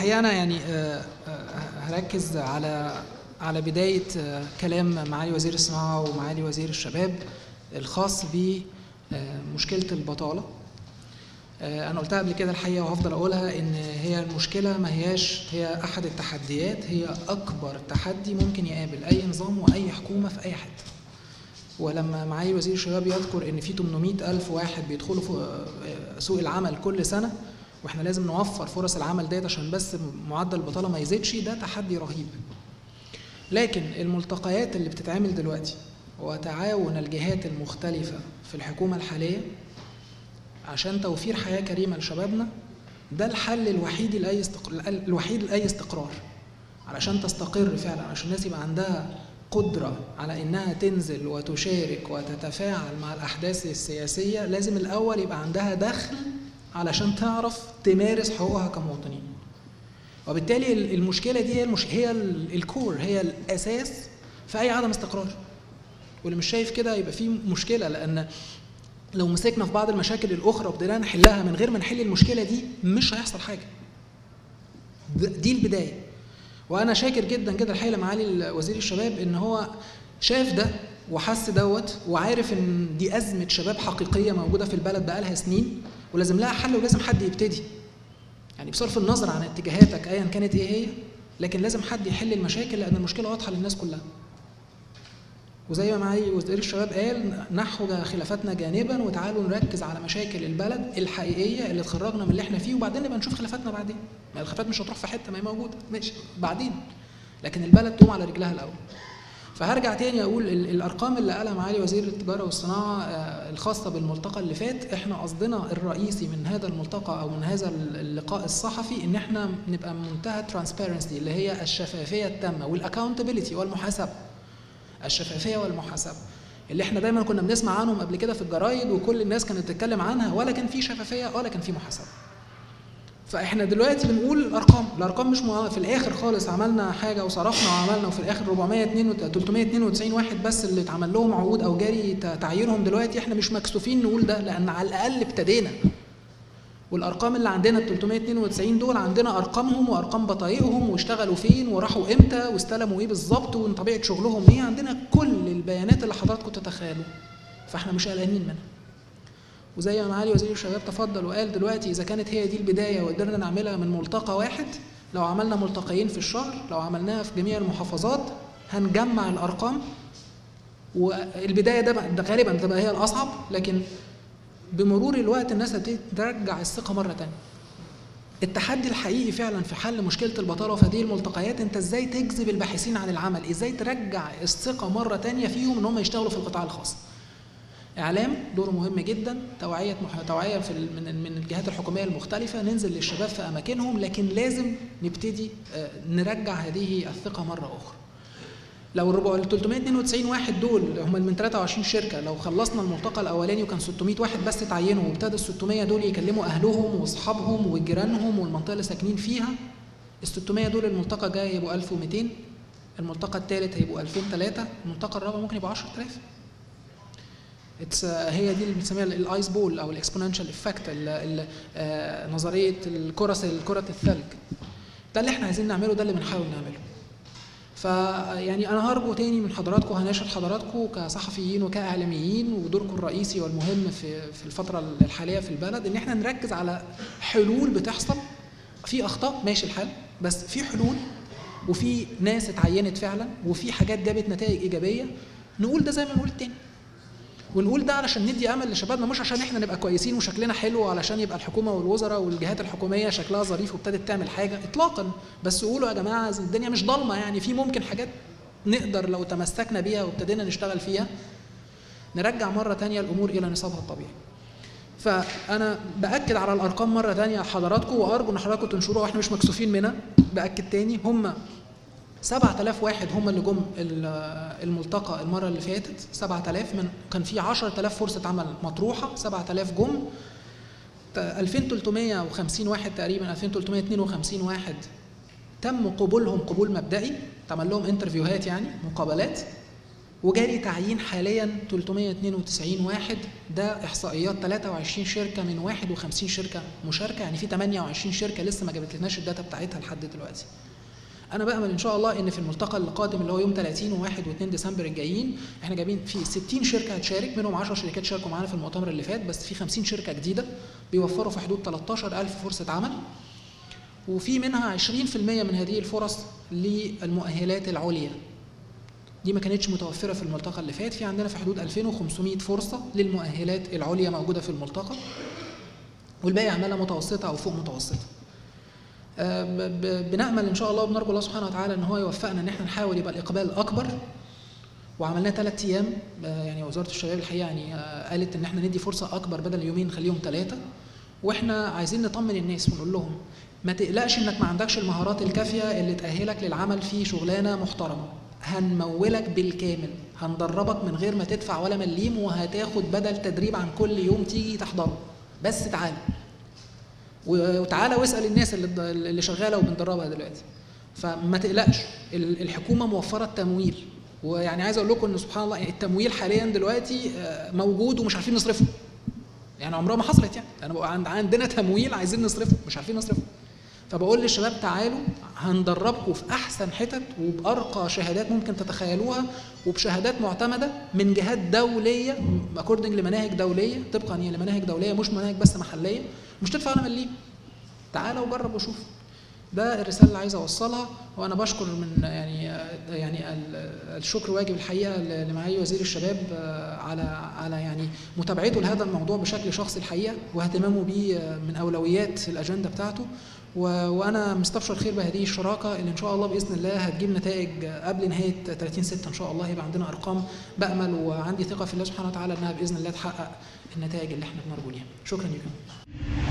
الحقيقة أنا يعني هركز على بداية كلام معالي وزير الصناعة ومعالي وزير الشباب الخاص بمشكلة البطالة. أنا قلتها قبل كده الحقيقة وهفضل أقولها، إن هي المشكلة ما هي أحد التحديات، هي أكبر تحدي ممكن يقابل أي نظام وأي حكومة في أي حتة. ولما معالي وزير الشباب يذكر إن في 800,000 واحد بيدخلوا في سوق العمل كل سنة، واحنا لازم نوفر فرص العمل ديت عشان بس معدل البطالة ما يزيدش، ده تحدي رهيب. لكن الملتقيات اللي بتتعمل دلوقتي وتعاون الجهات المختلفة في الحكومة الحالية عشان توفير حياة كريمة لشبابنا، ده الحل الوحيد لأي استقرار، علشان تستقر فعلا، عشان الناس يبقى عندها قدرة على إنها تنزل وتشارك وتتفاعل مع الأحداث السياسية. لازم الأول يبقى عندها دخل علشان تعرف تمارس حقوقها كمواطنين. وبالتالي المشكلة دي هي الكور، هي الأساس في أي عدم استقرار. واللي مش شايف كده يبقى فيه مشكلة، لأن لو مسكنا في بعض المشاكل الأخرى وبدأنا نحلها من غير ما نحل المشكلة دي، مش هيحصل حاجة. دي البداية. وأنا شاكر جدا جدا الحقيقة لمعالي وزير الشباب إن هو شاف ده وحس دوت، وعارف إن دي أزمة شباب حقيقية موجودة في البلد بقالها سنين، ولازم لها حل، ولازم حد يبتدي. يعني بصرف النظر عن اتجاهاتك أيا كانت إيه هي، لكن لازم حد يحل المشاكل، لأن المشكلة واضحة للناس كلها. وزي ما معالي وزير الشباب قال، نحو خلافاتنا جانبا وتعالوا نركز على مشاكل البلد الحقيقيه اللي تخرجنا من اللي احنا فيه، وبعدين نبقى نشوف خلافاتنا بعدين. ما الخلافات مش هتروح في حته، ما هي موجوده ماشي بعدين، لكن البلد تقوم على رجلها الاول. فهرجع تاني اقول الارقام اللي قالها معالي وزير التجاره والصناعه الخاصه بالملتقى اللي فات. احنا قصدنا الرئيسي من هذا الملتقى او من هذا اللقاء الصحفي ان احنا نبقى منتهى ترانسبيرنسي، اللي هي الشفافيه التامه، والاكاونتابيلتي والمحاسبه. الشفافية والمحاسبة اللي احنا دايما كنا بنسمع عنهم قبل كده في الجرايد، وكل الناس كانت بتتكلم عنها، ولا كان في شفافية ولا كان في محاسبة. فاحنا دلوقتي بنقول الارقام مش في الاخر خالص عملنا حاجة وصرفنا وعملنا، وفي الاخر 392 واحد بس اللي اتعمل لهم عقود او جاري تعيينهم دلوقتي. احنا مش مكسوفين نقول ده، لان على الاقل ابتدينا. والارقام اللي عندنا ال 392 دول عندنا ارقامهم وارقام بطايقهم، واشتغلوا فين وراحوا امتى واستلموا ايه بالظبط وطبيعه شغلهم ايه. عندنا كل البيانات اللي حضراتكم تتخيلوا، فاحنا مش قلقانين منها. وزي ما معالي وزير الشباب تفضل وقال دلوقتي، اذا كانت هي دي البدايه وقدرنا نعملها من ملتقى واحد، لو عملنا ملتقيين في الشهر، لو عملناها في جميع المحافظات، هنجمع الارقام. والبدايه ده غالبا تبقى هي الاصعب، لكن بمرور الوقت الناس هتبتدي ترجع الثقه مره ثانيه. التحدي الحقيقي فعلا في حل مشكله البطاله في هذه الملتقيات، انت ازاي تجذب الباحثين عن العمل، ازاي ترجع الثقه مره ثانيه فيهم ان هم يشتغلوا في القطاع الخاص. اعلام دوره مهم جدا، توعيه من الجهات الحكوميه المختلفه، ننزل للشباب في اماكنهم، لكن لازم نبتدي نرجع هذه الثقه مره اخرى. لو ال 392 واحد دول هم من 23 شركه، لو خلصنا الملتقى الاولاني وكان 600 واحد بس اتعينوا، وابتدى ال 600 دول يكلموا اهلهم واصحابهم وجيرانهم والمنطقه اللي ساكنين فيها، ال 600 دول الملتقى الجاي هيبقوا 1200، الملتقى الثالث هيبقوا 2003، الملتقى الرابع ممكن يبقى 10000. هي دي اللي بنسميها الايس بول او الاكسبوننشال افكت، نظريه كره الثلج. ده اللي احنا عايزين نعمله، ده اللي بنحاول نعمله. فيعني انا هرجو تاني من حضراتكم، هناشد حضراتكم كصحفيين وكاعلاميين، ودوركم الرئيسي والمهم في الفتره الحاليه في البلد، ان احنا نركز على حلول بتحصل. في اخطاء ماشي الحال، بس في حلول، وفي ناس اتعينت فعلا، وفي حاجات جابت نتائج ايجابيه. نقول ده زي ما نقول التاني، ونقول ده علشان ندي امل لشبابنا، مش عشان احنا نبقى كويسين وشكلنا حلو، وعلشان يبقى الحكومه والوزراء والجهات الحكوميه شكلها ظريف وابتدت تعمل حاجه اطلاقا. بس قولوا يا جماعه الدنيا مش ضلمه، يعني في ممكن حاجات نقدر لو تمسكنا بيها وابتدينا نشتغل فيها نرجع مره ثانيه الامور الى نصابها الطبيعي. فانا باكد على الارقام مره ثانيه حضراتكم، وارجو ان حضراتكم تنشروها واحنا مش مكسوفين منها. باكد تاني، هم 7000 واحد هم اللي جم الملتقى المره اللي فاتت. 7000 كان في 10000 فرصه عمل مطروحه، 7000 جم. 2350 واحد تقريبا، 2352 واحد تم قبولهم قبول مبدئي، تعمل لهم انترفيوهات يعني مقابلات، وجاري تعيين حاليا 392 واحد. ده احصائيات 23 شركه من 51 شركه مشاركه، يعني في 28 شركه لسه ما جابتلناش الداتا بتاعتها لحد دلوقتي. انا بامل ان شاء الله ان في الملتقى القادم اللي هو يوم 30 و1 و2 ديسمبر الجايين، احنا جايبين في 60 شركه هتشارك، منهم 10 شركات شاركوا معانا في المؤتمر اللي فات، بس في 50 شركه جديده بيوفروا في حدود 13,000 فرصه عمل، وفي منها 20% من هذه الفرص للمؤهلات العليا. دي ما كانتش متوفره في الملتقى اللي فات. في عندنا في حدود 2500 فرصه للمؤهلات العليا موجوده في الملتقى، والباقي عماله متوسطه او فوق متوسطه. بنأمل ان شاء الله وبنرجو الله سبحانه وتعالى ان هو يوفقنا ان احنا نحاول يبقى الاقبال اكبر. وعملناه 3 ايام، يعني وزاره الشباب الحقيقه يعني قالت ان احنا ندي فرصه اكبر، بدل يومين نخليهم 3. واحنا عايزين نطمن الناس ونقول لهم ما تقلقش انك ما عندكش المهارات الكافيه اللي تأهلك للعمل في شغلانه محترمه. هنمولك بالكامل، هندربك من غير ما تدفع ولا مليم، وهتاخد بدل تدريب عن كل يوم تيجي تحضره. بس تعالى وتعالى واسال الناس اللي شغاله وبندربها دلوقتي. فما تقلقش، الحكومه موفره التمويل، ويعني عايز اقول لكم ان سبحان الله التمويل حاليا دلوقتي موجود ومش عارفين نصرفه. يعني عمرها ما حصلت، يعني انا عندنا تمويل عايزين نصرفه مش عارفين نصرفه. فبقول للشباب تعالوا هندربكم في احسن حتت وبارقى شهادات ممكن تتخيلوها، وبشهادات معتمده من جهات دوليه اكوردنج لمناهج دوليه، طبقا لمناهج دوليه مش مناهج بس محليه، مش تدفع ولا مليم. تعالى وجرب وشوف. ده الرساله اللي عايز اوصلها. وانا بشكر من يعني الشكر واجب الحقيقه لمعالي وزير الشباب على يعني متابعته لهذا الموضوع بشكل شخصي الحقيقه، واهتمامه بيه من اولويات الاجنده بتاعته. وانا مستبشر خير بهذه الشراكه اللي ان شاء الله باذن الله هتجيب نتائج قبل نهايه 30/6 ان شاء الله. يبقى عندنا ارقام، بامل وعندي ثقه في الله سبحانه وتعالى انها باذن الله تحقق النتائج اللي احنا بنرجو ليها. شكرا لكم.